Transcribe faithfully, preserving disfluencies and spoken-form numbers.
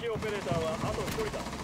敵オペレーターはあとひとりだ。